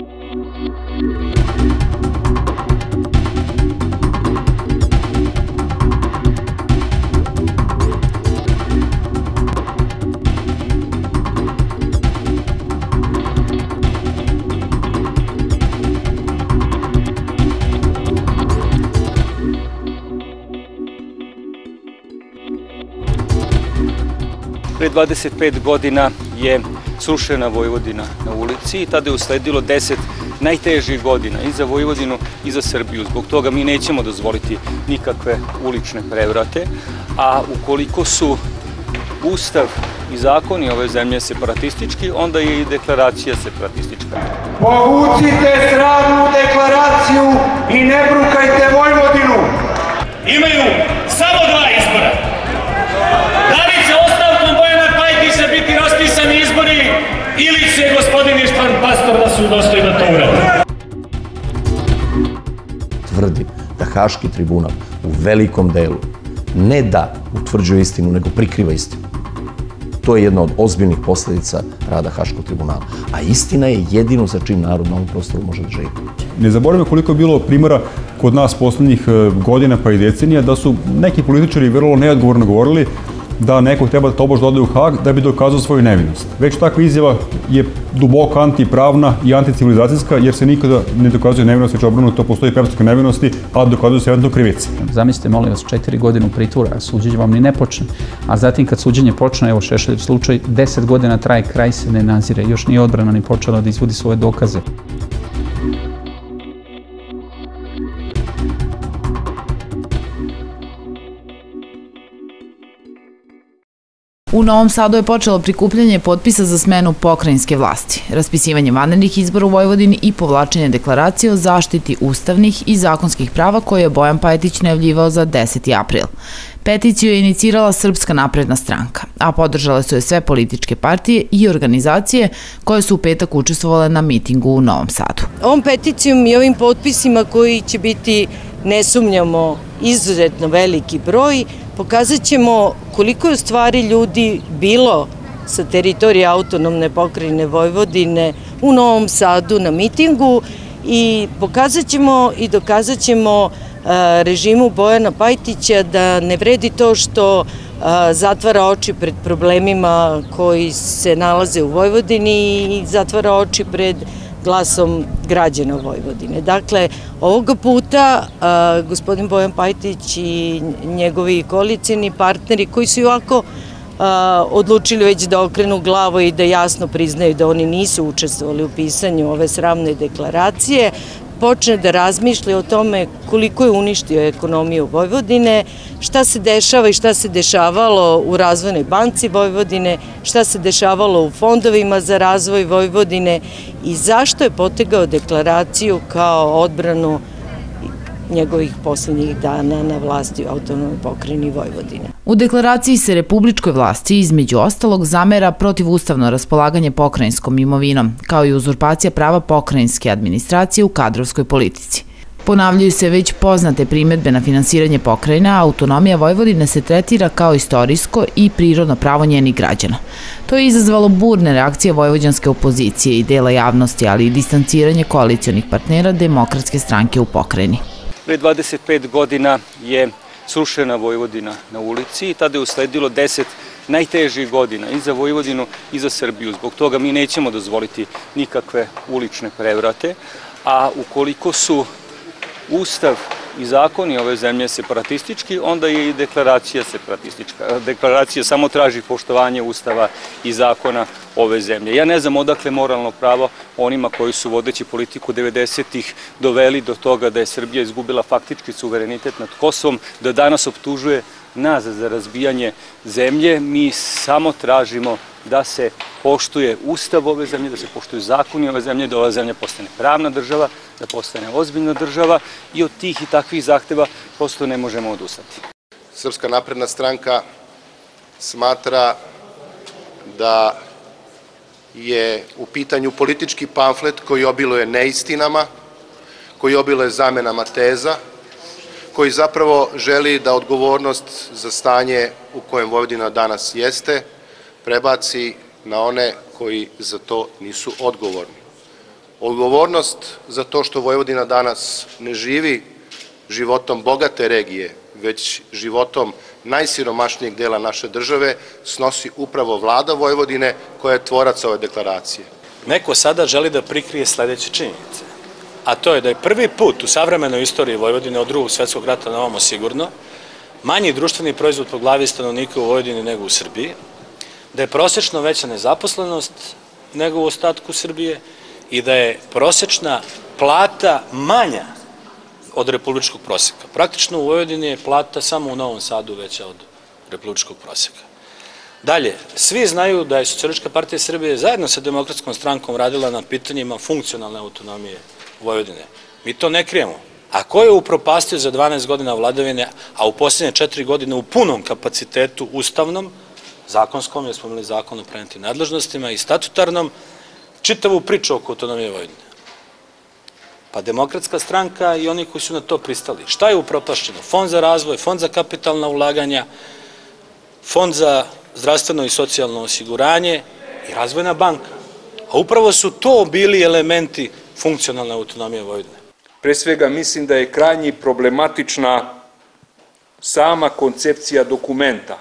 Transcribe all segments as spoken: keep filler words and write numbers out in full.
Pre dvadeset pet godina je srušena Vojvodina na ulici i tada je usledilo deset najtežih godina i za Vojvodinu i za Srbiju. Zbog toga mi nećemo dozvoliti nikakve ulične prevrate, a ukoliko su Ustav i zakoni ove zemlje separatistički, onda je i deklaracija separatistička. Povucite sramnu deklaraciju i ne brukajte Vojvodinu! Imaju samo dva izbora. Da li će ostavkom Bojana Pajtića biti raspisani izbori ili će gospodin Ištvan Pastor da su udostojni da to urade? Tvrdim da Haški tribunal u velikom delu ne da utvrđuje istinu, nego prikriva istinu. To je jedna od ozbiljnih posledica rada Haškog tribunala. A istina je jedino za čim narod na ovom prostoru može da živi. Ne zaboravimo koliko je bilo primjera kod nas poslednjih godina pa i decenija da su neki političari vrlo neodgovorno govorili da neko treba da tobož dodaju u Hag da bi dokazao svoju nevinost. Već takva izjava je duboko antipravna i anticivilizacijska, jer se nikada ne dokazuje nevinost, već obrnuto postoji prepostavka nevinosti, a dokazuju se eventualno krivice. Zamislite, molim vas, četiri godine u pritvora, a suđenje vam ni ne počne. A zatim kad suđenje počne, evo Šešeljev slučaj, deset godina traje, kraj se ne nazire, još nije odbrana ni počela da izvodi svoje dokaze. U Novom Sadu je počelo prikupljanje potpisa za smenu pokrajinske vlasti, raspisivanje vanrednih izbora u Vojvodini i povlačenje deklaracije o zaštiti ustavnih i zakonskih prava koje je Bojan Pajtić najavljivao za deseti april. Peticiju je inicirala Srpska napredna stranka, a podržale su je sve političke partije i organizacije koje su u petak učestvovale na mitingu u Novom Sadu. Ovom peticijom i ovim potpisima koji će biti, ne sumnjamo, izuzetno veliki broj, pokazat ćemo koliko je u stvari ljudi bilo sa teritorije autonomne pokrajine Vojvodine u Novom Sadu na mitingu i pokazat ćemo i dokazat ćemo režimu Bojana Pajtića da ne vredi to što zatvara oči pred problemima koji se nalaze u Vojvodini i zatvara oči pred glasom građana Vojvodine. Dakle, ovoga puta gospodin Bojan Pajtić i njegovi koalicioni partneri koji su i ovako odlučili već da okrenu glavu i da jasno priznaju da oni nisu učestvovali u pisanju ove sramne deklaracije, počne da razmišlja o tome koliko je uništio ekonomiju Vojvodine, šta se dešava i šta se dešavalo u Razvojnoj banci Vojvodine, šta se dešavalo u fondovima za razvoj Vojvodine i zašto je potegao deklaraciju kao odbranu njegovih poslednjih dana na vlasti u autonomnoj pokrajini Vojvodine. U deklaraciji se republičkoj vlasti između ostalog zamera protivustavno raspolaganje pokrajinskom imovinom, kao i uzurpacija prava pokrajinske administracije u kadrovskoj politici. Ponavljaju se već poznate primedbe na finansiranje pokrajina, a autonomija Vojvodine se tretira kao istorijsko i prirodno pravo njenih građana. To je izazvalo burne reakcije vojvođanske opozicije i dela javnosti, ali i distanciranje koalicionih partnera Demokratske stranke u pokrajini. Pre dvadeset pet godina je srušena Vojvodina na ulici i tada je usledilo deset najtežih godina i za Vojvodinu i za Srbiju. Zbog toga mi nećemo dozvoliti nikakve ulične prevrate, a ukoliko su Ustav i zakoni ove zemlje separatistički, onda je i deklaracija separatistička. Deklaracija samo traži poštovanje Ustava i zakona ove zemlje. Ja ne znam odakle moralno pravo onima koji su vodeći politiku devedesetih doveli do toga da je Srbija izgubila faktički suverenitet nad Kosovom, da danas optužuje nas za razbijanje zemlje. Mi samo tražimo da se poštuje Ustav ove zemlje, da se poštuju zakoni ove zemlje, da ova zemlja postane pravna država, da postane ozbiljna država i od tih i takvih zahteva prosto ne možemo odustati. Srpska napredna stranka smatra da je u pitanju politički pamflet koji obiluje neistinama, koji obiluje zamenama teza, koji zapravo želi da odgovornost za stanje u kojem Vojvodina danas jeste prebaci na one koji za to nisu odgovorni. Odgovornost za to što Vojvodina danas ne živi životom bogate regije, već životom najsiromašnijeg dela naše države, snosi upravo vlada Vojvodine koja je tvorac ove deklaracije. Neko sada želi da prikrije sledeće činjenice, a to je da je prvi put u savremenoj istoriji Vojvodine od drugog svetskog rata na ovamo sigurno manji društveni proizvod po glavi stanovnika u Vojvodini nego u Srbiji, da je prosečno veća nezaposlenost nego u ostatku Srbije i da je prosečna plata manja od republičkog proseka. Praktično u Vojvodini je plata samo u Novom Sadu veća od republičkog proseka. Dalje, svi znaju da je Socijalistička partija Srbije zajedno sa Demokratskom strankom radila na pitanjima funkcionalne autonomije Vojvodine. Mi to ne krijemo. A ko je upropastio za dvanaest godina vladavine, a u posljednje četiri godine u punom kapacitetu ustavnom, zakonskom, jer smo imali zakon o prenetim nadležnostima i statutarnom, čitavu priču oko autonomije Vojvodine? Pa Demokratska stranka i oni koji su na to pristali. Šta je upropašćeno? Fond za razvoj, fond za kapitalna ulaganja, fond za zdravstveno i socijalno osiguranje i razvojna banka. A upravo su to bili elementi funkcionalne autonomije Vojvodine. Pre svega mislim da je krajnje problematična sama koncepcija dokumenta.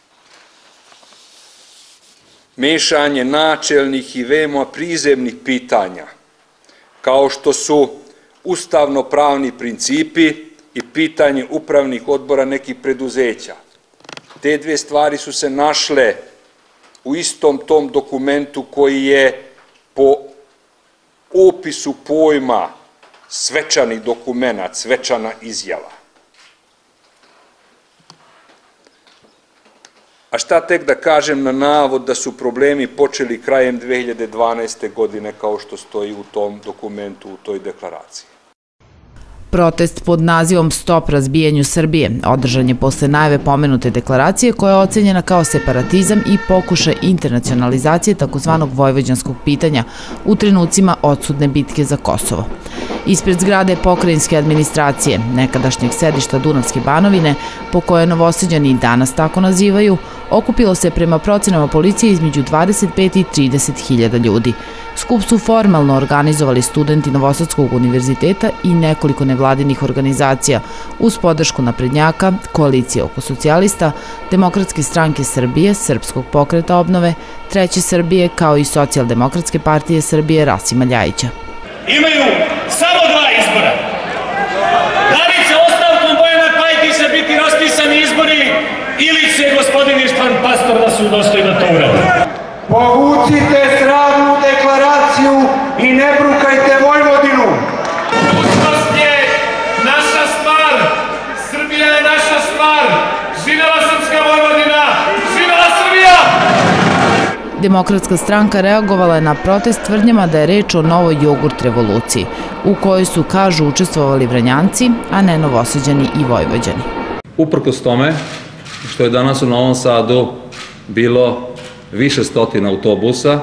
Mešanje načelnih i veoma prizemnih pitanja, kao što su ustavno-pravni principi i pitanje upravnih odbora nekih preduzeća. Te dve stvari su se našle u istom tom dokumentu koji je po opisu pojma svečani dokument, svečana izjava. A šta tek da kažem na navod da su problemi počeli krajem dve hiljade dvanaeste. godine, kao što stoji u tom dokumentu, u toj deklaraciji. Protest pod nazivom Stop razbijanju Srbije održan je posle najave pomenute deklaracije koja je ocenjena kao separatizam i pokušaj internacionalizacije takozvanog vojvođanskog pitanja u trenucima odsutne bitke za Kosovo. Ispred zgrade pokrajinske administracije, nekadašnjeg sedišta Dunavske Banovine, po koje Novosađani i danas tako nazivaju, okupilo se prema procenama policije između dvadeset pet i trideset hiljada ljudi. Skup su formalno organizovali studenti Novosadskog univerziteta i nekoliko nevladinih organizacija uz podršku naprednjaka, koalicije oko socijalista, Demokratske stranke Srbije, Srpskog pokreta obnove, Treće Srbije kao i Socijaldemokratske partije Srbije Rasima Ljajića. Imaju samo dva izbora. Da li će ostavkom Bojana Pajtića biti raspisani izbori ili će gospodin Ištvan Pastor da se udostoji da to uradi? Povucite sramnu deklaraciju i ne brukajte Vojvodinu. Budućnost je naša stvar. Srbija je naša stvar. Živela srpska Vojvodina. Živela Srbija! Demokratska stranka reagovala je na protest tvrdnjama da je reč o novoj jogurt revoluciji, u kojoj su, kažu, učestvovali Vranjanci, a ne Novosađani i Vojvođani. Uprkos tome što je danas u Novom Sadu bilo više stotina autobusa,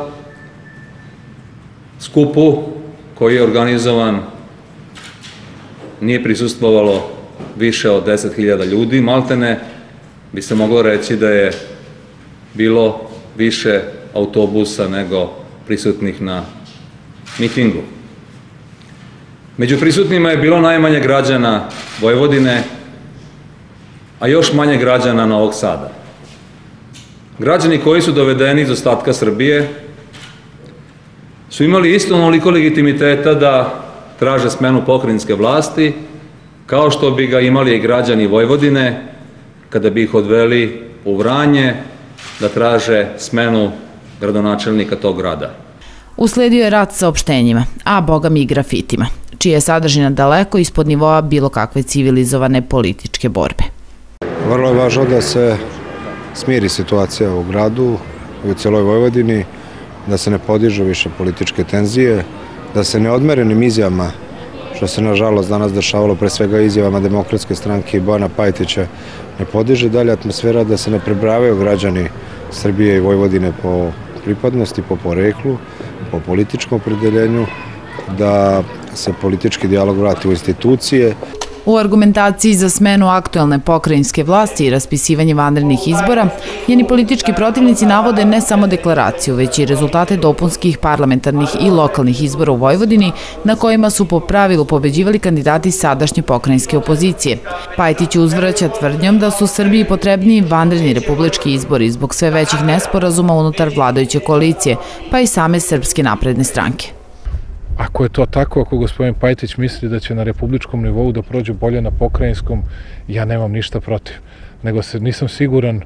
skupu koji je organizovan nije prisustvovalo više od deset hiljada ljudi, maltene bi se moglo reći da je bilo više autobusa nego prisutnih na mitingu. Među prisutnima je bilo najmanje građana Vojvodine, a još manje građana Novog Sada. Građani koji su dovedeni iz ostatka Srbije su imali isto onoliko legitimiteta da traže smenu pokrajinske vlasti, kao što bi ga imali i građani Vojvodine kada bi ih odveli u Vranje da traže smenu gradonačelnika tog grada. Usledio je rat sa opštenjima, a bogami i grafitima, čija je sadržina daleko ispod nivoa bilo kakve civilizovane političke borbe. Vrlo je važno da se smiri situacija u gradu i u celoj Vojvodini, da se ne podižu više političke tenzije, da se neodmerenim izjavama, što se nažalost danas dešavalo pre svega izjavama Demokratske stranke i Bojana Pajtića, ne podiže dalje atmosfera, da se ne prebrajaju građani Srbije i Vojvodine po pripadnosti, po poreklu, po političkom opredeljenju, da se politički dijalog vrati u institucije. U argumentaciji za smenu aktuelne pokrajinske vlasti i raspisivanje vanrednih izbora, njeni politički protivnici navode ne samo deklaraciju, već i rezultate dopunskih parlamentarnih i lokalnih izbora u Vojvodini, na kojima su po pravilu pobeđivali kandidati sadašnje pokrajinske opozicije. Pajtić uzvraća tvrdnjom da su Srbiji potrebniji vanredni republički izbori zbog sve većih nesporazuma unutar vladajuće koalicije, pa i same Srpske napredne stranke. Ako je to tako, ako gospodin Pajtić misli da će na republičkom nivou da prođe bolje na pokrajinskom, ja nemam ništa protiv. Nego se nisam siguran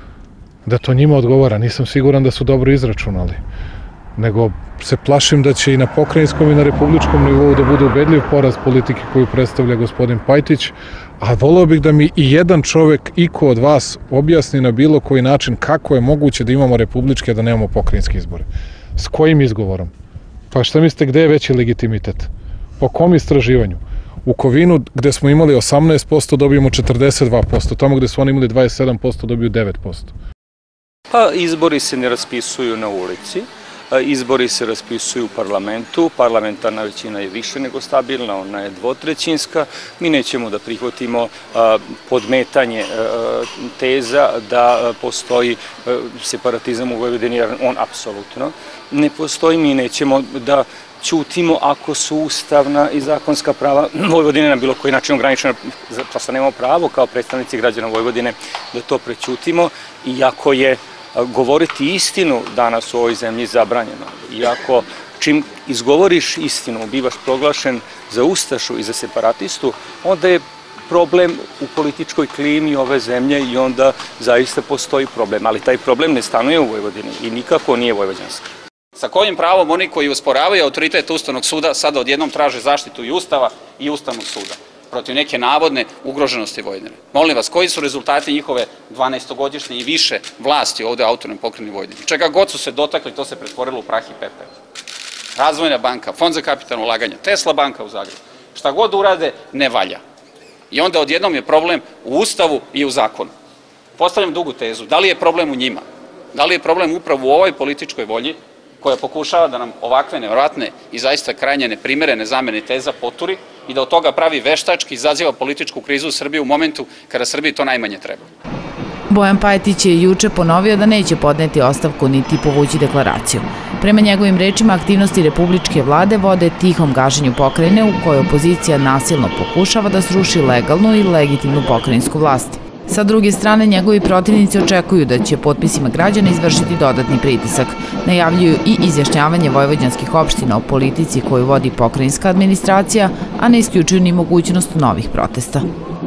da to njima odgovara, nisam siguran da su dobro izračunali. Nego se plašim da će i na pokrajinskom i na republičkom nivou da bude ubedljiv poraz politike koju predstavlja gospodin Pajtić, a voleo bih da mi i jedan čovek, iko od vas, objasni na bilo koji način kako je moguće da imamo republičke, a da nemamo pokrajinske izbore. S kojim izgovorom? Pa šta mislite, gde je veći legitimitet? Po kom istraživanju? U Kovinu, gde smo imali osamnaest posto, dobijemo četrdeset dva posto. Tamo gde su oni imali dvadeset sedam posto, dobiju devet posto. Pa izbori se ne raspisuju na ulici. Izbori se raspisuju u parlamentu, parlamentarna većina je više nego stabilna, ona je dvotrećinska. Mi nećemo da prihvatimo podmetanje teza da postoji separatizam u Vojvodini, jer on apsolutno ne postoji. Mi nećemo da ćutimo ako su ustavna i zakonska prava Vojvodine na bilo koji način ograničena, prosto nemamo pravo kao predstavnici građana Vojvodine da to prećutimo, iako je govoriti istinu danas u ovoj zemlji zabranjeno. Iako čim izgovoriš istinu, bivaš proglašen za ustašu i za separatistu, onda je problem u političkoj klimi ove zemlje i onda zaista postoji problem. Ali taj problem ne stanuje u Vojvodini i nikako nije vojvođanski. Sa kojim pravom oni koji usporavaju autoritet Ustavnog suda sada odjednom traže zaštitu i Ustava i Ustavnog suda protiv neke navodne ugroženosti Vojvodine? Molim vas, koji su rezultati njihove dvanaestogodišnje i više vlasti ovde u autonomnoj pokrajini Vojvodine? Čega god su se dotakli, to se pretvorilo u prah i pepeo. Razvojna banka, Fond za kapitalno ulaganje, Tesla banka u Zagrebu. Šta god urade, ne valja. I onda odjednom je problem u Ustavu i u zakonu. Postavljam dugu tezu, da li je problem u njima? Da li je problem upravo u ovoj političkoj volji koja pokušava da nam ovakve nevjerojatne i zaista krajnje neprimerene zamene teza poturi i da od toga pravi veštački, izaziva političku krizu u Srbiji u momentu kada Srbiji to najmanje treba. Bojan Pajtić je juče ponovio da neće podneti ostavku niti povući deklaraciju. Prema njegovim rečima, aktivnosti republičke vlade vode tihom gaženju pokrajine u kojoj opozicija nasilno pokušava da sruši legalnu i legitimnu pokrajinsku vlast. Sa druge strane, njegovi protivnici očekuju da će potpisima građana izvršiti dodatni pritisak. Najavljuju i izjašnjavanje vojvođanskih opština o politici koju vodi pokrajinska administracija, a ne isključuju ni mogućnost novih protesta.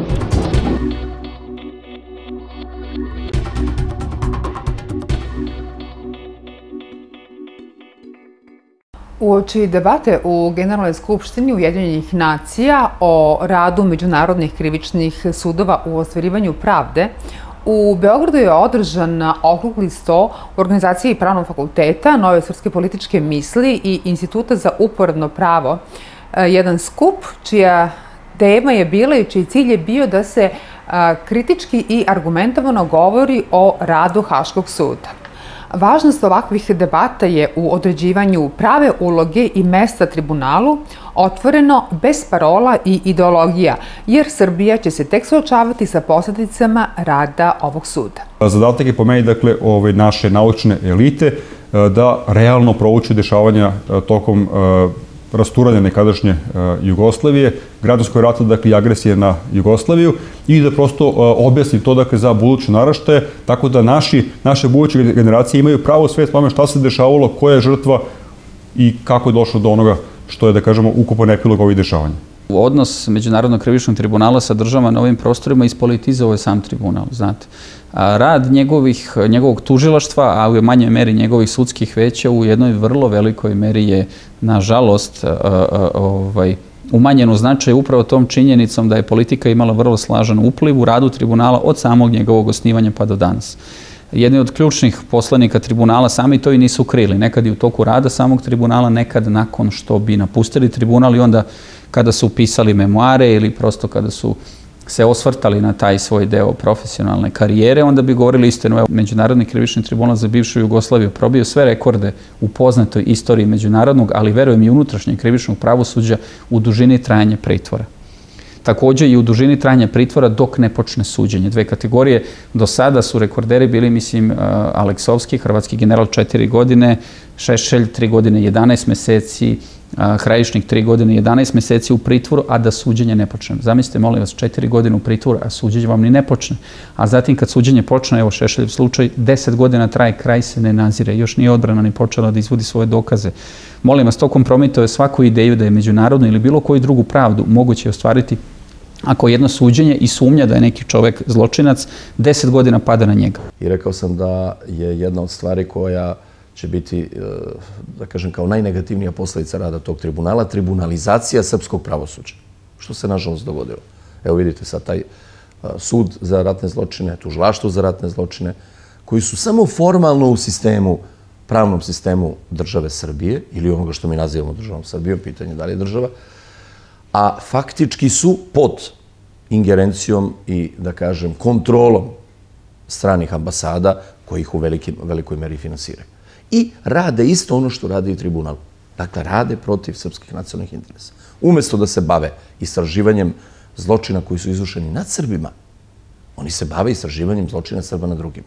Uoči debate u Generalnoj skupštini Ujedinjenih nacija o radu međunarodnih krivičnih sudova u ostvarivanju pravde, u Beogradu je održan okrugli sto u organizaciji Pravnog fakulteta, Nove srpske političke misli i Instituta za uporedno pravo. Jedan skup čija tema je bila i čiji cilj je bio da se kritički i argumentovano govori o radu Haškog suda. Važnost ovakvih debata je u određivanju prave uloge i mesta tribunalu, otvoreno, bez parola i ideologija, jer Srbija će se tek suočavati sa posljedicama rada ovog suda. Zadatak je po meni, dakle, naše naučne elite da realno prouče dešavanja tokom rasturanja nekadašnje Jugoslavije, građanskog rata, dakle, i agresije na Jugoslaviju i da prosto objasni to, dakle, za buduće naraštaje, tako da naše buduće generacije imaju pravo svest tome šta se dešavalo, koja je žrtva i kako je došlo do onoga što je, da kažemo, ukupan epilog ovih dešavanja. Odnos Međunarodnog krivičnog tribunala sa državama na ovim prostorima ispolitizovao je sam tribunal, znate. Rad njegovog tužilaštva, a u manjoj meri njegovih sudskih veća, u jednoj vrlo velikoj meri je, nažalost, umanjeno značaj upravo tom činjenicom da je politika imala vrlo slažan upliv u radu tribunala od samog njegovog osnivanja pa do danas. Jedni od ključnih poslanika tribunala sami to i nisu krili. Nekad i u toku rada samog tribunala, nekad nakon što bi napustili tribunal i onda kada su pisali memoare ili prosto kada su se osvrtali na taj svoj deo profesionalne karijere, onda bi govorili istinu. Međunarodni krivični tribunal za bivšu Jugoslaviju probio sve rekorde u poznatoj istoriji međunarodnog, ali verujem i unutrašnjeg krivičnog pravosuđa u dužini trajanja pritvora. Takođe i u dužini trajanja pritvora dok ne počne suđenje. Dve kategorije. Do sada su rekorderi bili, mislim, Aleksovski, hrvatski general, četiri godine, Šešelj, tri godine, jedanaest meseci, Krajišnik, tri godine, jedanaest meseci u pritvoru, a da suđenje ne počne. Zamislite, molim vas, četiri godine u pritvoru, a suđenje vam ni ne počne. A zatim kad suđenje počne, evo Šešeljev slučaj, deset godina traje, kraj se ne nazire, još nije odbrana ni počela da izvodi svoje dokaze. Molim vas, to kompromituje svaku ideju da je međunarodnu ili bilo koju drugu pravdu moguće ostvariti ako jedno suđenje i sumnja da je neki čovek zločinac, deset godina pada na njega. I rekao sam da je jedna od stvari koja će biti, da kažem, kao najnegativnija posledica rada tog tribunala, tribunalizacija srpskog pravosuđa. Što se nažalost dogodilo. Evo vidite sad taj sud za ratne zločine, tužilaštvo za ratne zločine, koji su samo formalno u sistemu, pravnom sistemu države Srbije, ili onoga što mi nazivamo državom Srbijom, pitanje da li je država, a faktički su pod ingerencijom i, da kažem, kontrolom stranih ambasada koji ih u velikoj meri finansiraju. I rade isto ono što rade i tribunal. Dakle, rade protiv srpskih nacionalnih interesa. Umesto da se bave istraživanjem zločina koji su izvršeni nad Srbima, oni se bave istraživanjem zločina Srba nad drugima.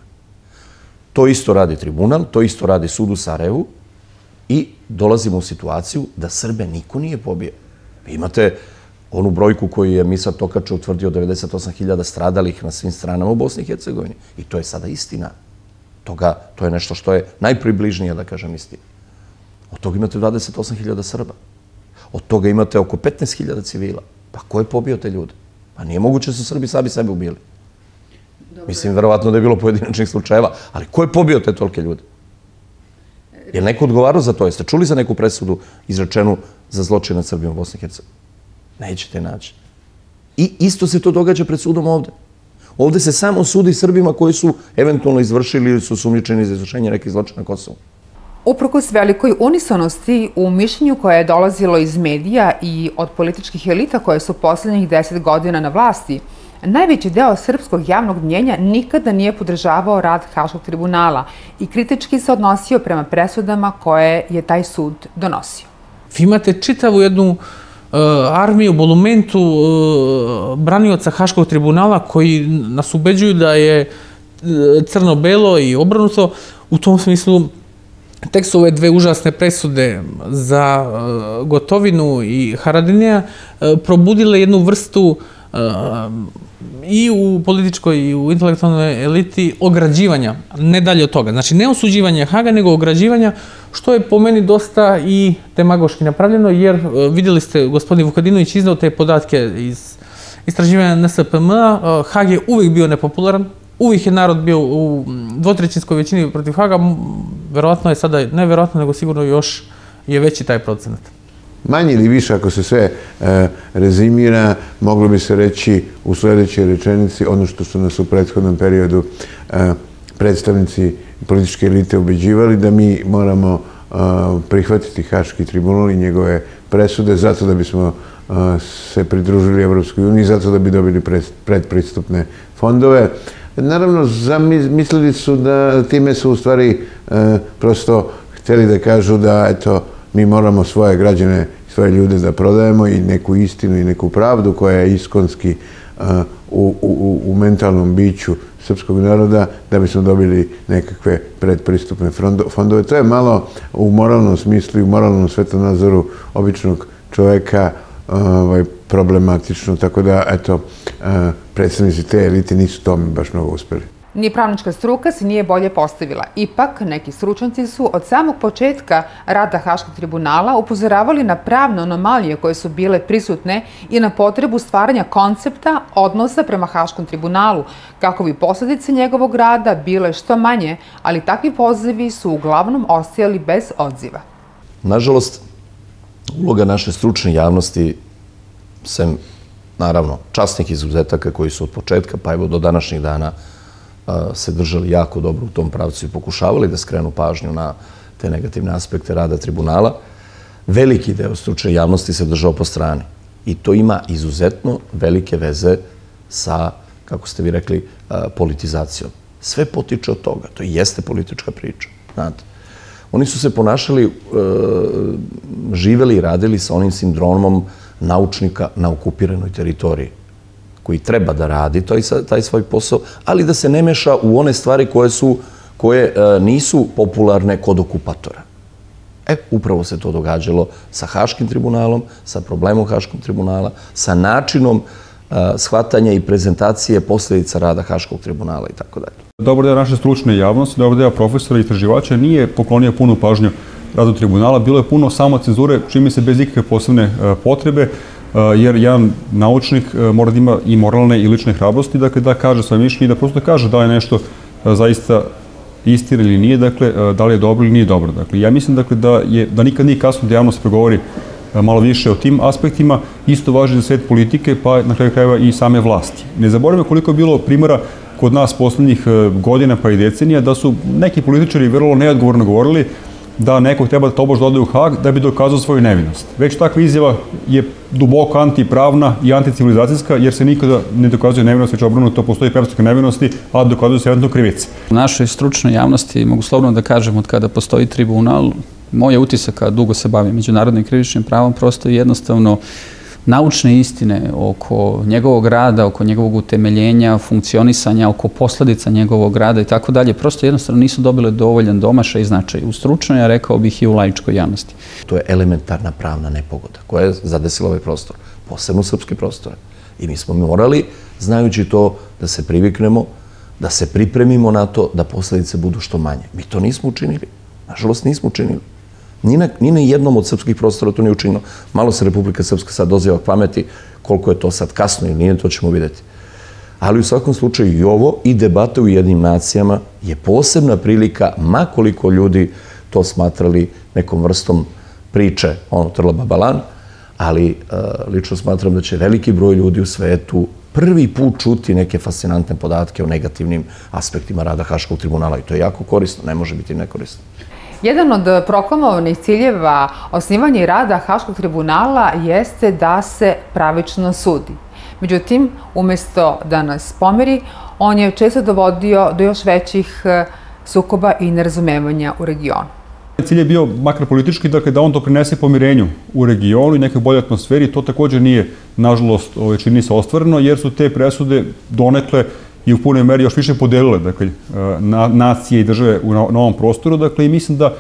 To isto radi tribunal, to isto radi sud u Sarajevu i dolazimo u situaciju da Srbe niko nije pobio. Vi imate onu brojku koju je Misar Tokače utvrdio, devedeset osam hiljada stradalih na svim stranama u Bosni i Hercegovini. I to je sada istina. Toga, to je nešto što je najpribližnije, da kažem, istina. Od toga imate dvadeset osam hiljada Srba. Od toga imate oko petnaest hiljada civila. Pa ko je pobio te ljude? Pa nije moguće da su Srbi sami sebe ubili. Mislim, verovatno da je bilo pojedinačnih slučajeva, ali ko je pobio te tolike ljude? Je li neko odgovarao za to? Jeste čuli za neku presudu izrečenu za zločine nad Srbijom u Bosni i Hercegovini? Nećete naći. I isto se to događa pred sudom ovde. Ovde se samo sudi Srbima koji su eventualno izvršili ili su sumnjičeni za izvršenje nekih zločina na Kosovu. Uprkos velikoj unisonosti u mišljenju koje je dolazilo iz medija i od političkih elita koje su poslednjih deset godina na vlasti, najveći deo srpskog javnog mnjenja nikada nije podržavao rad Haškog tribunala i kritički se odnosio prema presudama koje je taj sud donosio. Vi imate čitavu jednu armiju, bolumentu branioca Haškog tribunala koji nas ubeđuju da je crno-belo i obrnuto. U tom smislu, tek su ove dve užasne presude za Gotovinu i Haradinija probudile jednu vrstu i u političkoj i u intelektualnoj eliti ograđivanja, ne dalje od toga. Znači, ne osuđivanja Haga, nego ograđivanja, što je po meni dosta i demagoški napravljeno, jer vidjeli ste, gospodin Vukadinović iznao te podatke iz istraživanja N S P M-a, Hag je uvijek bio nepopularan, uvijek je narod bio u dvotrećinskoj većini protiv Haga, verovatno je sada, ne verovatno, nego sigurno još je veći taj procenat. Manje ili više, ako se sve rezimira, moglo bi se reći u sledećoj rečenici ono što su nas u prethodnom periodu predstavnici političke elite ubeđivali, da mi moramo prihvatiti Haški tribunal i njegove presude zato da bismo se pridružili Evropskoj uniji, zato da bi dobili predpristupne fondove. Naravno, mislili su da time su u stvari prosto hteli da kažu da, eto, mi moramo svoje građane, svoje ljude da prodajemo i neku istinu i neku pravdu koja je iskonski u mentalnom biću srpskog naroda da bismo dobili nekakve predpristupne fondove. To je malo u moralnom smislu i u moralnom svetonazoru običnog čoveka problematično, tako da, eto, predstavnici te elite nisu tome baš mnogo uspeli. Ni pravnička struka se nije bolje postavila. Ipak, neki stručnjaci su od samog početka rada Haškog tribunala upozoravali na pravne anomalije koje su bile prisutne i na potrebu stvaranja koncepta odnosa prema Haškom tribunalu, kako bi posledice njegovog rada bile što manje, ali takvi pozivi su uglavnom ostajali bez odziva. Nažalost, uloga naše stručne javnosti, sem, naravno, časnih izuzetaka koji su od početka, pa evo do današnjih dana, se držali jako dobro u tom pravcu i pokušavali da skrenu pažnju na te negativne aspekte rada tribunala. Veliki deo stručne javnosti se držao po strani. I to ima izuzetno velike veze sa, kako ste vi rekli, politizacijom. Sve potiče od toga. To i jeste politička priča. Znate, oni su se ponašali, živeli i radili sa onim sindromom naučnika na okupiranoj teritoriji, koji treba da radi taj, taj svoj posao, ali da se ne meša u one stvari koje, su, koje e, nisu popularne kod okupatora. E, upravo se to događalo sa Haškim tribunalom, sa problemom Haškog tribunala, sa načinom a, shvatanja i prezentacije posljedica rada Haškog tribunala i tako dalje. Dobar deo naše stručne javnosti, dobar deo profesora i istraživača nije poklonio punu pažnju radu tribunala. Bilo je puno samo cenzure, čime se bez ikakve posebne a, potrebe, a, jer jedan naučnik a, mora da ima i moralne i lične hrabrosti, dakle da kaže svoje mišljenje i da prosto kaže da je nešto a, zaista istina ili nije, dakle, da li je dobro ili nije dobro. Dakle, ja mislim dakle, da, je, da nikad nije kasno da javnost pregovori malo više o tim aspektima. Isto važi za svet politike, pa na kraju krajeva i same vlasti. Ne zaboravimo koliko je bilo primjera kod nas poslednjih godina pa i decenija da su neki političari vrlo neodgovorno govorili da neko treba da tobož ode u Hag da bi dokazao svoju nevinost. Već takva izjava je duboko antipravna i anticivilizacijska, jer se nikada ne dokazuje nevinost, već obrnuto postoji prepostavka nevinosti, a dokazuje se jednostavno krivice. U našoj stručnoj javnosti, mogu slobodno da kažem, od kada postoji tribunal, moj utisak, kada dugo se bavim međunarodnim krivičnim pravom, prosto je jednostavno naučne istine oko njegovog rada, oko njegovog utemeljenja, funkcionisanja, oko posledica njegovog rada i tako dalje, prosto jednostavno nisu dobile dovoljan domašaj i značaj. U stručnoj, ja rekao bih, i u laičkoj javnosti. To je elementarna pravna nepogoda koja je zadesila ovaj prostor, posebno srpski prostor. I mi smo morali, znajući to, da se priviknemo, da se pripremimo na to da posledice budu što manje. Mi to nismo učinili. Nažalost, nismo učinili. Ni na, ni na jednom od srpskih prostora to nije učinjeno. Malo se Republika Srpska sad doziva k pameti, koliko je to sad kasno ili nije, to ćemo vidjeti. Ali u svakom slučaju i ovo i debate u jednim nacijama je posebna prilika, ma koliko ljudi to smatrali nekom vrstom priče, ono, trla babalan, ali uh, lično smatram da će veliki broj ljudi u svetu prvi put čuti neke fascinantne podatke o negativnim aspektima rada Haškog tribunala i to je jako korisno, ne može biti nekorisno. Jedan od proklamovanih ciljeva osnivanja i rada Haškog tribunala jeste da se pravično sudi. Međutim, umjesto da nas pomiri, on je često dovodio do još većih sukoba i nerazumevanja u regionu. Cilj je bio makar politički, dakle da on doprinese pomirenju u regionu i nekoj boljoj atmosferi. To također nije, nažalost, čini se ostvareno, jer su te presude donekle i u punoj meri još više podelile, dakle, nacije i države na ovom prostoru. Dakle, i mislim da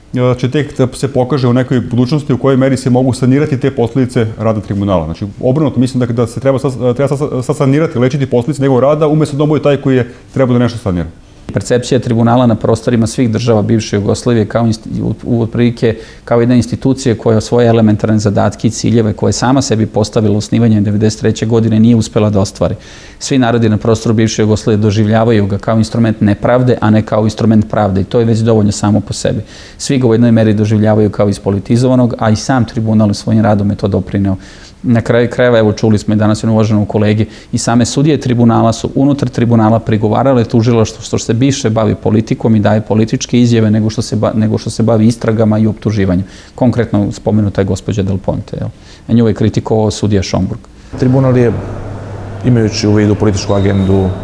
će tek da se pokaže u nekoj budućnosti u kojoj meri se mogu sanirati te posljedice rada tribunala. Znači, obrnuto, mislim da se treba sad sanirati, lečiti posljedice njegovog rada, umjesto da on bude taj koji je trebao da nešto sanira. Percepcija tribunala na prostorima svih država bivše Jugoslavije kao u otprilike kao jedna institucija koja svoje elementarne zadatke i ciljeve koje sama sebi postavila osnivanjem devedeset treće godine nije uspela da ostvari. Svi narodi na prostoru bivše Jugoslavije doživljavaju ga kao instrument nepravde, a ne kao instrument pravde i to je već dovoljno samo po sebi. Svi ga u jednoj meri doživljavaju kao ispolitizovanog, a i sam tribunal svojim radom je to doprineo. Na kraju krajeva, evo čuli smo i danas jednu uvaženom kolegi, i same sudije tribunala su unutar tribunala prigovarale tužilaštvo što se više bavi politikom i daje političke izjave nego što se, ba, nego što se bavi istragama i optuživanjem. Konkretno spomenuta je gospođa Del Ponte. Jel? A nju je kritikovao sudija Šomburg. Tribunal je, imajući u vidu političku agendu, e,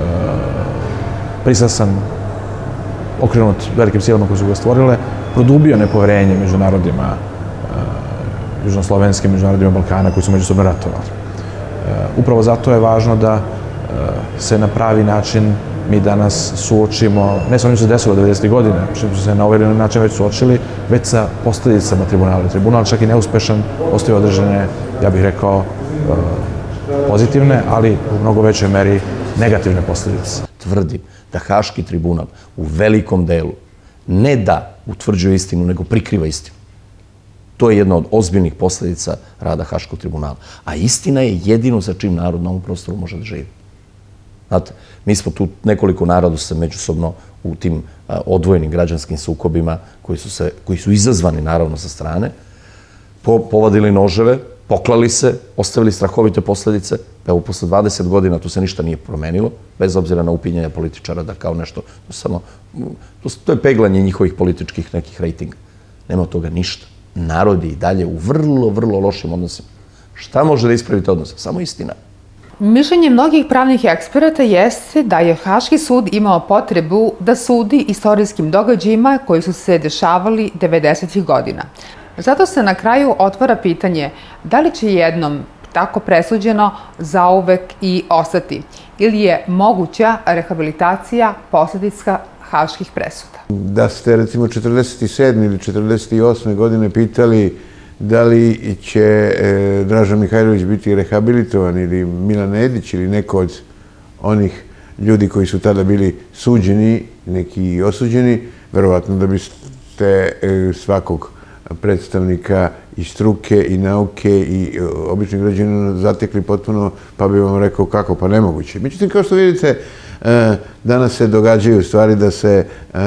prisasan, okrenut velikim silama koje su ga stvorile, produbio nepoverenje među narodima južnoslovenskim, međunarodima Balkana koji su međusobno ratovali. Upravo zato je važno da se na pravi način mi danas suočimo, ne sa onim što se desilo devedesetih godina, što su se na ovaj način već suočili, već sa posljedicama tribunala. Tribunal čak i neuspešan, ostaje određene, ja bih rekao, pozitivne, ali u mnogo većoj meri negativne posljedice. Tvrdim da Haški tribunal u velikom delu ne da utvrđuje istinu, nego prikriva istinu. To je jedna od ozbiljnih posljedica rada Haškog tribunala. A istina je jedino sa čim narod na ovom prostoru može da živi. Znate, mi smo tu nekoliko narodu se međusobno u tim odvojenim građanskim sukobima koji su, se, koji su izazvani naravno sa strane, po, povadili noževe, poklali se, ostavili strahovite posljedice. Evo, posle dvadeset godina tu se ništa nije promenilo, bez obzira na upinjanje političara da kao nešto, to, samo, to je peglanje njihovih političkih nekih rejtinga. Nema od toga ništa. Narodi i dalje u vrlo, vrlo lošim odnosima. Šta može da ispravi te odnose? Samo istina. Mišljenje mnogih pravnih eksperata jeste da je Haški sud imao potrebu da sudi istorijskim događajima koji su se dešavali devedesetih godina. Zato se na kraju otvara pitanje da li će jednom tako presuđeno zauvek i ostati ili je moguća rehabilitacija posledica haških presuda. Da ste recimo četrdeset sedme ili četrdeset osme godine pitali da li će Draža Mihajlović biti rehabilitovan ili Milan Nedić ili neko od onih ljudi koji su tada bili suđeni, neki osuđeni, verovatno da biste svakog predstavnika i struke i nauke i običnih građana zatekli potpuno, pa bi vam rekao kako, pa nemoguće. Međutim, kao što vidite, danas se događaju stvari da se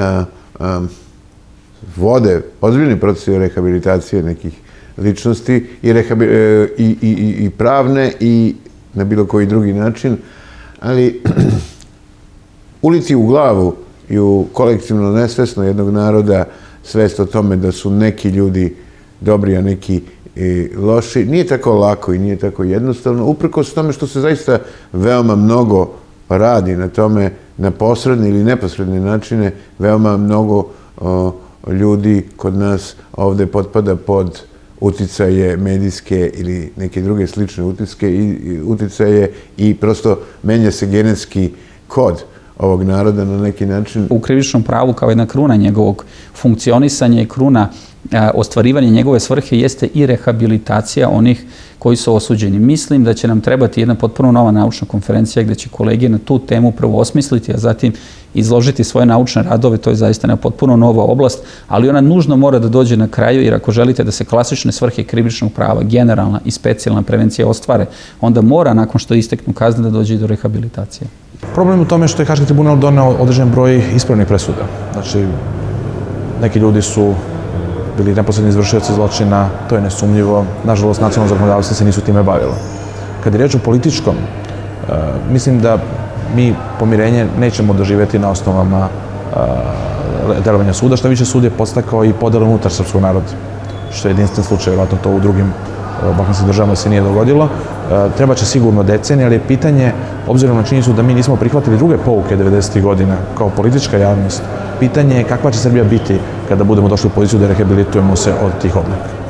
vode ozbiljni procesi rehabilitacije nekih ličnosti i pravne i na bilo koji drugi način, ali uliti u glavu i u kolektivno nesvesno jednog naroda svest o tome da su neki ljudi dobri, a neki loši, nije tako lako i nije tako jednostavno, uprkos tome što se zaista veoma mnogo radi na tome, na posredne ili neposredne načine, veoma mnogo ljudi kod nas ovde potpada pod uticaje medijske ili neke druge slične uticaje i prosto menja se genetski kod ovog naroda na neki način. U krivičnom pravu kao jedna kruna njegovog funkcionisanja i kruna ostvarivanja njegove svrhe jeste i rehabilitacija onih koji su osuđeni. Mislim da će nam trebati jedna potpuno nova naučna konferencija gde će kolege na tu temu prvo osmisliti, a zatim izložiti svoje naučne radove. To je zaista jedna potpuno nova oblast, ali ona nužno mora da dođe na kraju, jer ako želite da se klasične svrhe krivičnog prava, generalna i specijalna prevencija ostvare, onda mora nakon što isteknu kazne da dođe i do rehabilitacije. Problem u tome što je Haški tribunal doneo određen broj ispravnih presuda. Znači, neki ljudi su bili neposredni izvršioci zločina, to je nesumnjivo. Nažalost, nacionalno zakonodavstvo se nisu time bavilo. Kad je reč o političkom, mislim da mi pomirenje nećemo doživjeti na osnovama delovanja suda, što više sud je podstakao i podelu unutar srpskog naroda, što je jedinstven slučaj, vjerojatno to u drugim balkanskim državama se nije dogodilo. Treba će sigurno decenije, ali je pitanje, obzirom na činjenicu da mi nismo prihvatili druge pouke devedesetih godina kao politička javnost, pitanje je kakva će Srbija biti kada budemo došli u poziciju da rehabilitujemo se od tih odluka.